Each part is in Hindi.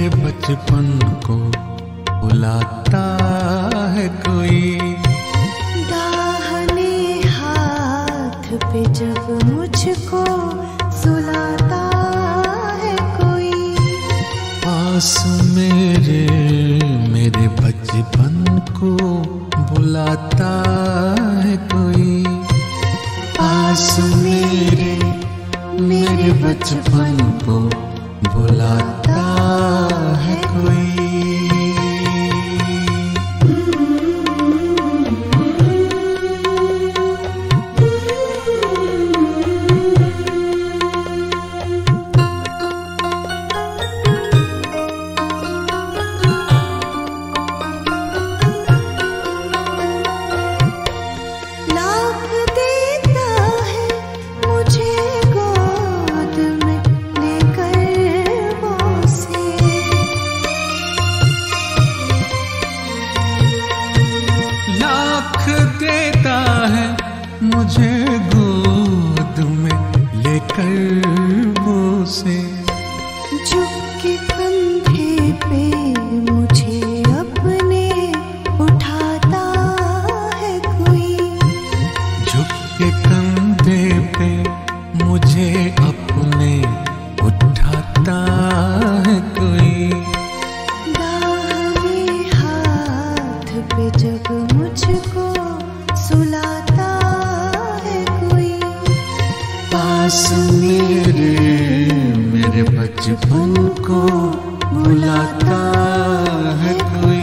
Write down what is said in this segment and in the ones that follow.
मेरे बचपन को बुलाता है कोई। दाहिने हाथ पे जब मुझको सुलाता है कोई। पास मेरे बचपन को बुलाता है कोई। पास मेरे बचपन को बुलाता है कोई। देता है मुझे गोद में लेकर वो से। झुक के कंधे पे मुझे अपने उठाता है कोई। झुक के कंधे पे मुझे अपने उठाता है कोई। दाहिने हाथ पे जब मुझको सुलाता है कोई। पास मेरे बचपन को बुलाता है कोई।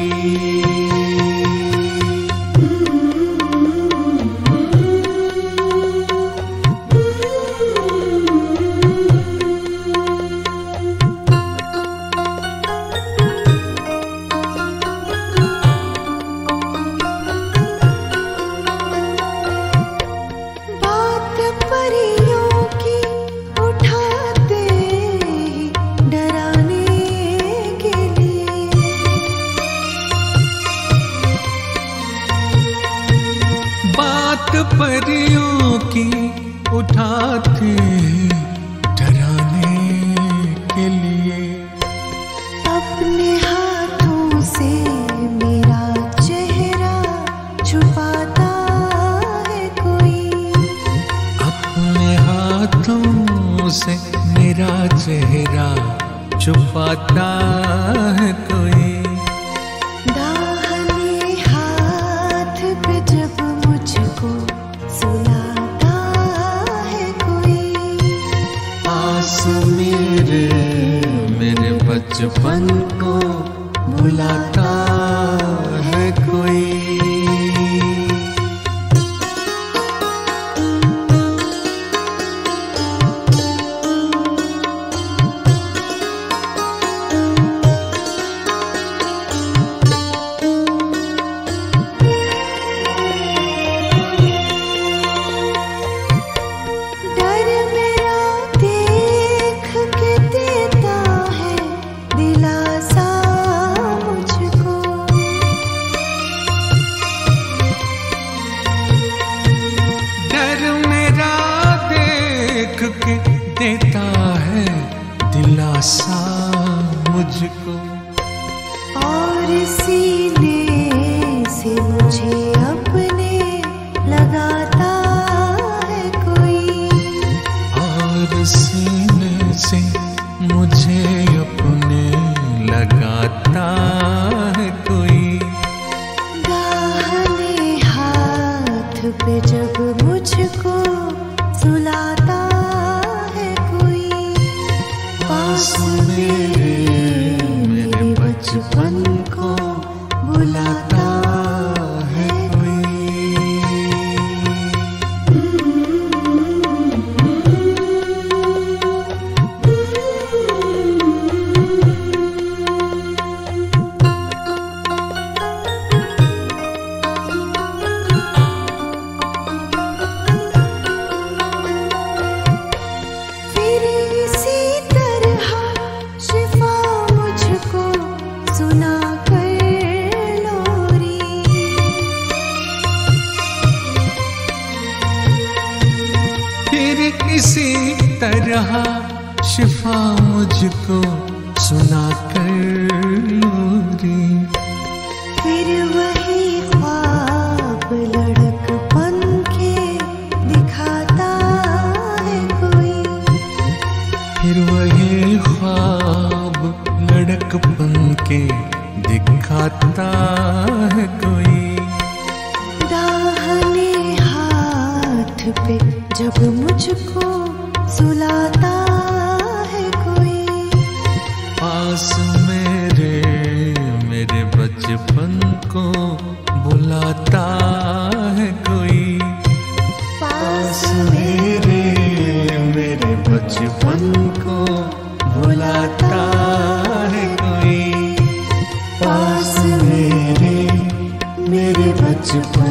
परियों की उठाते डराने के लिए। अपने हाथों से मेरा चेहरा छुपाता है कोई। अपने हाथों से मेरा चेहरा छुपाता है कोई। दाहिने हाथ पे जब मुझको सुलाता है कोई। पास मेरे बचपन को बुलाता है कोई। देता है दिलासा मुझको। और सीने से मुझे अपने लगाता है कोई। और सीने से मुझे अपने लगाता है कोई। दाहिने हाथ पे जब मुझको सुलाता है कोई। पास मेरे बचपन को बुलाता है कोई। इसी तरह शिफा मुझको सुना कर धड़कपन के दिखाता है कोई। दाहिने हाथ पे जब मुझको सुलाता है कोई। पास मेरे मेरे बचपन को बुलाता है कोई। पास मेरे मेरे बचपन को बुलाता है कोई। पास मेरे मेरे बचपन